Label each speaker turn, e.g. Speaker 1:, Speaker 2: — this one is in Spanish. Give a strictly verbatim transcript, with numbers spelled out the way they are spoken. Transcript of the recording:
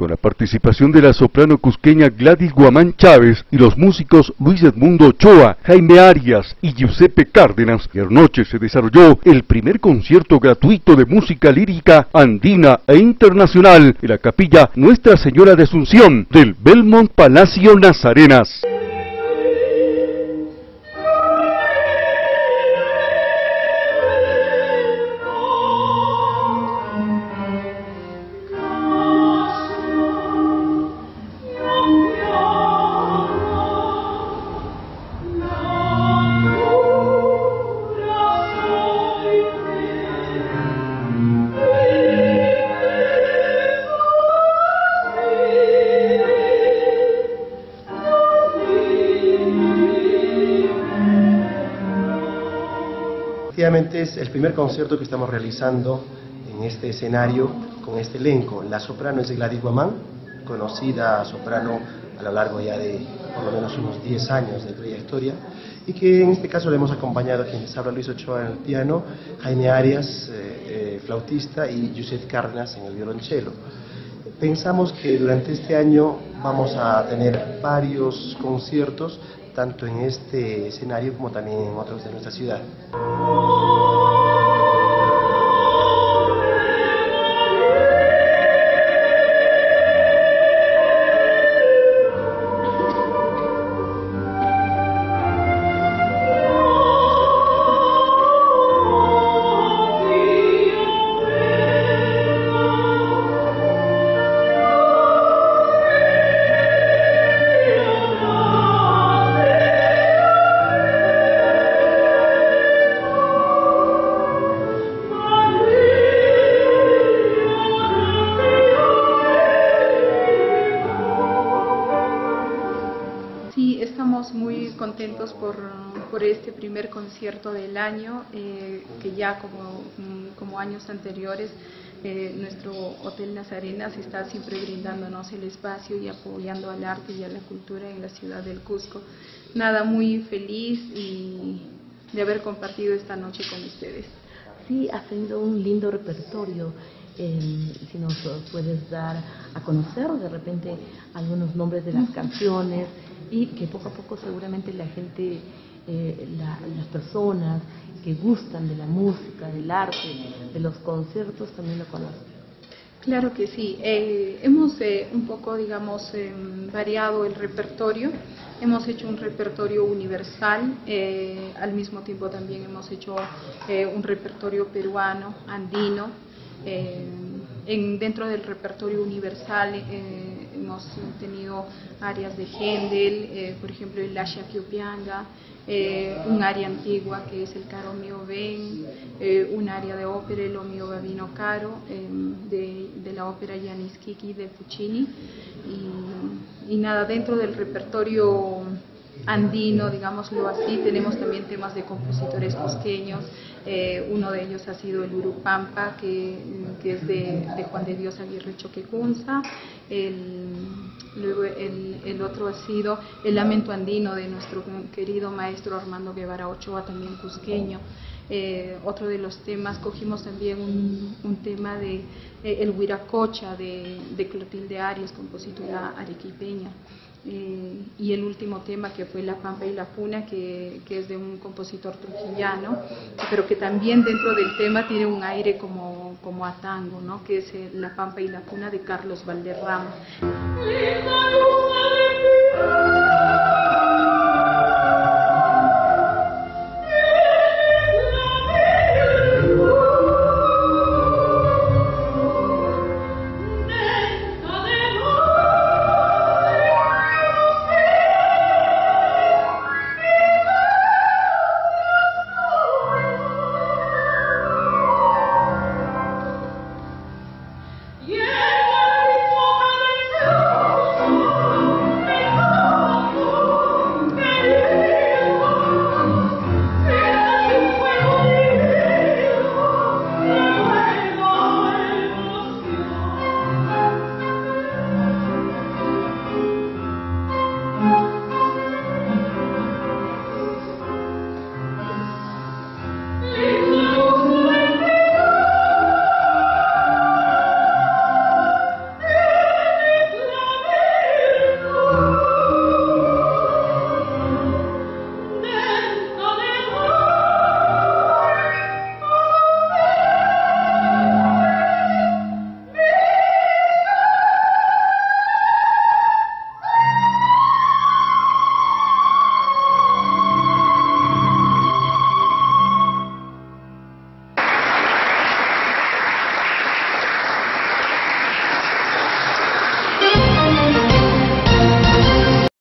Speaker 1: con la participación de la soprano cusqueña Gladys Guamán Chávez y los músicos Luis Edmundo Ochoa, Jaime Arias y Giuseppe Cárdenas. Y anoche se desarrolló el primer concierto gratuito de música lírica andina e internacional en la capilla Nuestra Señora de Asunción del Belmont Palacio Nazarenas.
Speaker 2: Efectivamente es el primer concierto que estamos realizando en este escenario con este elenco. La soprano es Gladys Guamán, conocida soprano a lo largo ya de por lo menos unos diez años de trayectoria, y que en este caso le hemos acompañado a quien les habla, Luis Ochoa en el piano, Jaime Arias, eh, eh, flautista, y Giuseppe Cárdenas en el violonchelo. Pensamos que durante este año vamos a tener varios conciertos, tanto en este escenario como también en otros de nuestra ciudad.
Speaker 3: Estamos muy contentos por, por este primer concierto del año, eh, que ya como, como años anteriores eh, nuestro Hotel Nazarenas está siempre brindándonos el espacio y apoyando al arte y a la cultura en la ciudad del Cusco. Nada, muy feliz y de haber compartido esta noche con ustedes.
Speaker 4: Sí, has tenido un lindo repertorio. Eh, si nos puedes dar a conocer de repente algunos nombres de las canciones, y que poco a poco seguramente la gente, eh, la, las personas que gustan de la música, del arte, de los conciertos también lo conocen.
Speaker 3: Claro que sí, eh, hemos eh, un poco, digamos, eh, variado el repertorio. Hemos hecho un repertorio universal, eh, al mismo tiempo también hemos hecho eh, un repertorio peruano, andino. Eh, en, dentro del repertorio universal eh, hemos tenido áreas de Händel, eh, por ejemplo el Lascia Piupianga, eh, un área antigua que es el Caro mio ben, eh, un área de ópera, el O mio bambino caro, eh, de, de la ópera Giannis Kiki de Puccini, y, y nada, dentro del repertorio andino, digámoslo así, tenemos también temas de compositores cusqueños. Eh, uno de ellos ha sido el Urupampa, que, que es de, de Juan de Dios Aguirre Choquecunza. El, luego el, el otro ha sido el Lamento Andino de nuestro querido maestro Armando Guevara Ochoa, también cusqueño. Eh, otro de los temas, cogimos también un, un tema de eh, el Huiracocha de, de Clotilde Arias, compositora arequipeña. Eh, y el último tema, que fue La Pampa y la Puna, que, que es de un compositor trujillano, pero que también dentro del tema tiene un aire como, como a tango, ¿no? Que es eh, La Pampa y la Puna de Carlos Valderrama.